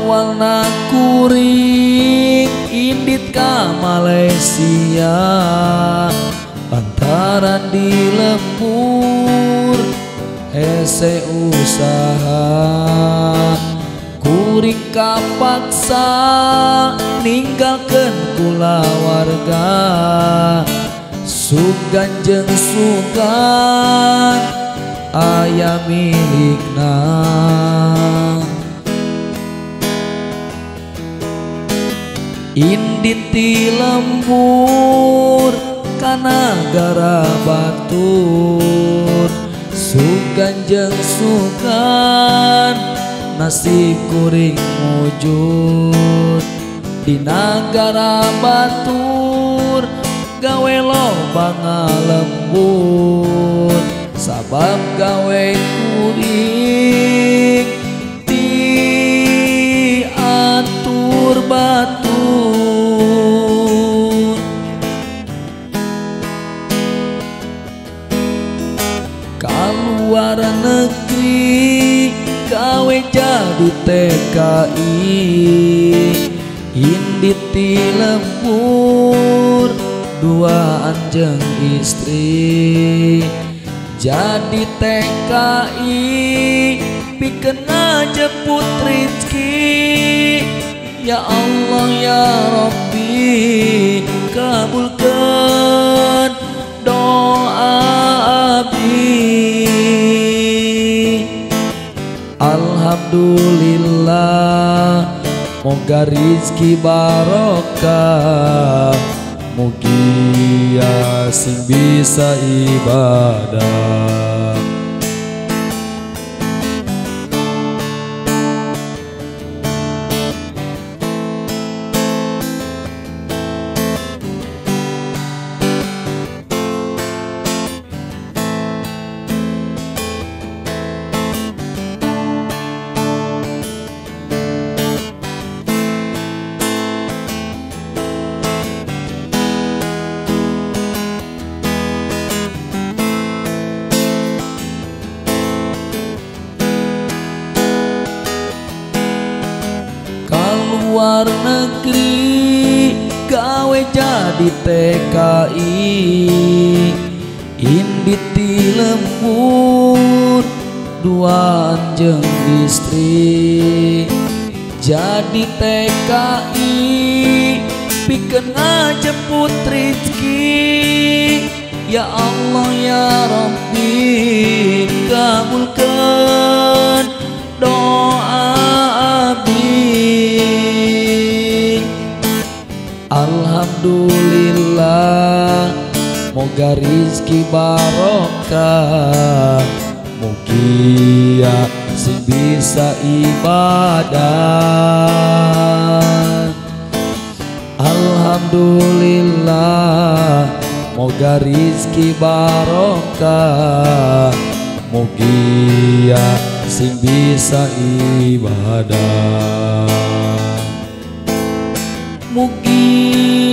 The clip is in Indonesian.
awalna kuring indit ka Malaysia lantaran di lembur hese usaha kuring kapaksa ninggalkeun kulawarga sugan jeung sugan aya milikna indit ti lembur ka nagara batur sugan jeung sugan nasib kuring wujud di nagara batur gawe loba ngalembur sabab gawe kuring diatur batur kaluar negeri gawe jadi TKI indit ti lembur duaan jeung istri jadi TKI pikeun ngajeput rezeki ya Allah ya Rabbi kabulkeun doa abdi alhamdulillah moga rizki barokah mugi ya sing bisa ibadah luar negeri gawe jadi TKI indit ti lembur duaan jeung istri jadi TKI pikeun ngajemput rezeki ya Allah ya Rabbi kabulkeun doa abdi alhamdulillah moga rizki barokah mugi ya sing bisa ibadah alhamdulillah moga rizki barokah mugi ya sing bisa ibadah mugi